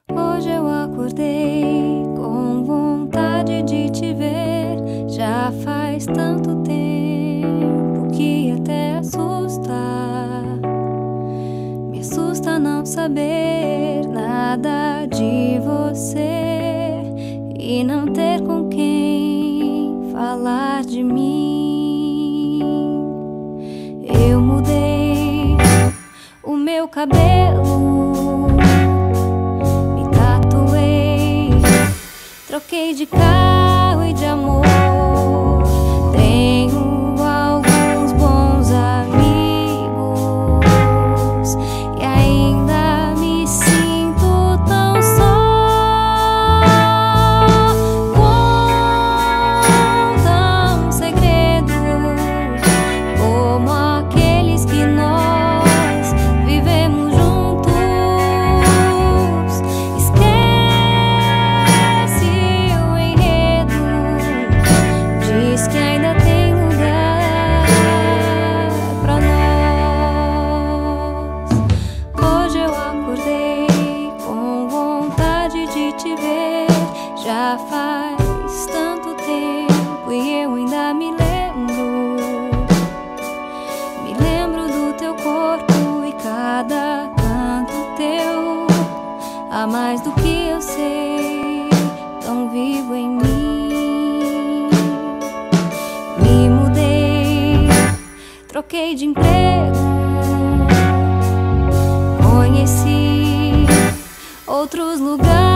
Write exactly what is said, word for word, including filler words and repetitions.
Hoje eu acordei com vontade de te ver. Já faz tanto tempo que até assusta. Me assusta não saber nada de você e não ter com quem falar de mim. Eu mudei o meu cabelo, troquei de carro e de amor. Tenho alguns bons amigos e ainda me sinto tão só. Conta um segredo como aqueles que nós vivemos juntos. Diz que ainda tem lugar pra nós. Hoje eu acordei com vontade de te ver. Já faz tanto tempo e eu ainda me lembro. Me lembro do teu corpo e cada canto teu. Há mais do que eu sei, tão vivo em mim. Troquei de emprego, conheci outros lugares.